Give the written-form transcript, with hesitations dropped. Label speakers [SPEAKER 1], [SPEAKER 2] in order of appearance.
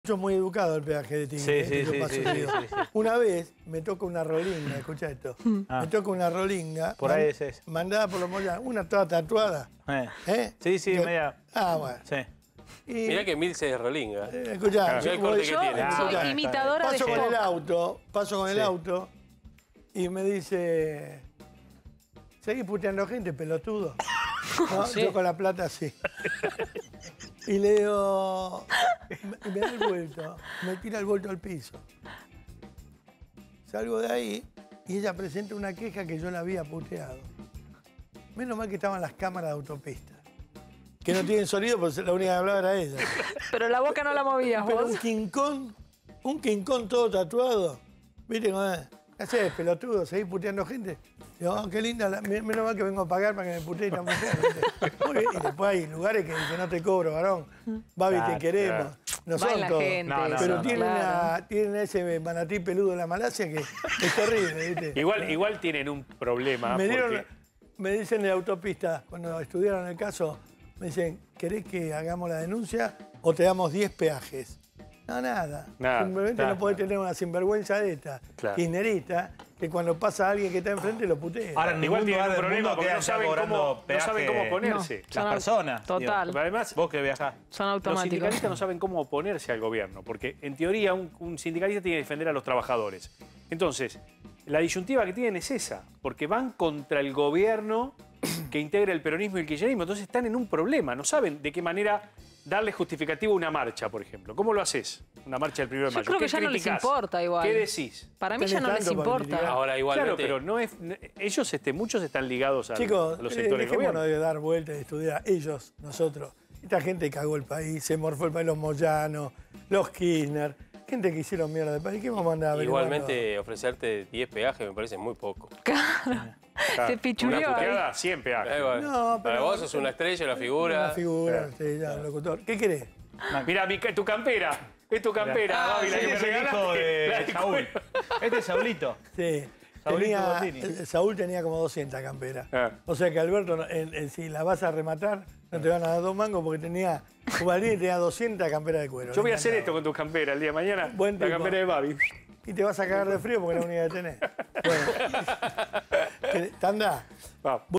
[SPEAKER 1] Muy educado el peaje de Tigre.
[SPEAKER 2] Sí.
[SPEAKER 1] Una vez me toca una rolinga, escucha esto. Me toca una rolinga.
[SPEAKER 2] Por ahí es.
[SPEAKER 1] Mandada por los moyanos, una toda tatuada.
[SPEAKER 2] Sí, media.
[SPEAKER 1] Ah, bueno.
[SPEAKER 2] Sí.
[SPEAKER 1] Y,
[SPEAKER 3] mirá que Milce es rolinga.
[SPEAKER 1] Escuchá,
[SPEAKER 3] Mirá el corte que tiene.
[SPEAKER 4] Soy imitadora de
[SPEAKER 1] paso con el auto y me dice, ¿seguís puteando gente, pelotudo? ¿No?
[SPEAKER 3] ¿Sí?
[SPEAKER 1] Yo con la plata así. Y le digo, me da el vuelto, me tira el vuelto al piso. Salgo de ahí y ella presenta una queja que yo la había puteado. Menos mal que estaban las cámaras de autopista, que no tienen sonido, porque la única que hablaba era ella.
[SPEAKER 4] Pero la boca no la movías
[SPEAKER 1] Pero
[SPEAKER 4] vos.
[SPEAKER 1] un King Kong todo tatuado. ¿Viste cómo es? ¿Qué haces, pelotudo? ¿Seguís puteando gente? Digo, oh, qué linda, menos mal que vengo a pagar para que me putee esta mujer. Muy bien. Y después hay lugares que no te cobro, varón. Babi, te queremos. No son todos. Pero tienen ese manatí peludo en la Malasia que es terrible, ¿viste?
[SPEAKER 2] Igual tienen un problema.
[SPEAKER 1] Me dicen en la autopista, cuando estudiaron el caso, me dicen, ¿querés que hagamos la denuncia o te damos 10 peajes? No, nada. Simplemente no podés tener una sinvergüenza de esta, kirchnerista, que cuando pasa alguien que está enfrente lo putea.
[SPEAKER 2] Ahora, igual tienen un problema porque no saben cómo oponerse.
[SPEAKER 4] Las personas. Total.
[SPEAKER 2] Digo, además, vos que viajás.
[SPEAKER 4] Son automáticos.
[SPEAKER 2] Los sindicalistas no saben cómo oponerse al gobierno, porque en teoría un sindicalista tiene que defender a los trabajadores. Entonces, la disyuntiva que tienen es esa, porque van contra el gobierno que integra el peronismo y el kirchnerismo, entonces están en un problema, no saben de qué manera darle justificativo a una marcha, por ejemplo. ¿Cómo lo haces? Una marcha del 1 de mayo.
[SPEAKER 4] Yo creo que ya no les importa igual.
[SPEAKER 2] ¿Qué decís?
[SPEAKER 4] Para mí ya no les importa.
[SPEAKER 3] Ahora igualmente...
[SPEAKER 2] Claro, pero no es, ellos, muchos están ligados a los sectores del
[SPEAKER 1] gobierno.
[SPEAKER 2] gobierno.
[SPEAKER 1] De dar vueltas, de estudiar, ellos, nosotros. Esta gente cagó el país, se morfó el país, los Moyanos, los Kirchner, gente que hicieron mierda del país. ¿Qué vamos a mandar a ver?
[SPEAKER 3] Igualmente, ofrecerte 10 peajes me parece muy poco.
[SPEAKER 4] Claro. Se pichuleó.
[SPEAKER 2] Una puteada, 100 peajes.
[SPEAKER 1] No, pero...
[SPEAKER 3] Para vos sos una estrella, una figura.
[SPEAKER 1] Una figura, sí, ya, locutor. ¿Qué querés?
[SPEAKER 2] Mirá, tu campera. Es tu campera, Gaby, la que me
[SPEAKER 5] es el hijo de Saúl. Este es Saulito.
[SPEAKER 1] Sí. Saúl tenía como 200 camperas. O sea que Alberto, si la vas a rematar, no te van a dar 2 mangos porque Ubaldini tenía 200 camperas de cuero.
[SPEAKER 2] Yo voy a hacer esto con tus camperas el día de mañana.
[SPEAKER 1] Buen
[SPEAKER 2] la campera de Babi.
[SPEAKER 1] Y te vas a cagar de frío porque es la única que tenés. Bueno. Tanda.